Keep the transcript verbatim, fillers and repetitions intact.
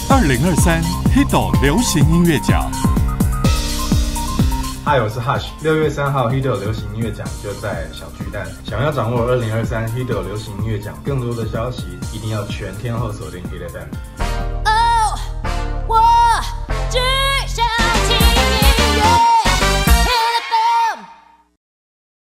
二零二三 Hito 流行音乐奖。 嗨，我是 Hush。六月三号 Hito 流行音乐奖就在小巨蛋。想要掌握二零二三 Hito 流行音乐奖更多的消息，一定要全天候锁定 Hit F M。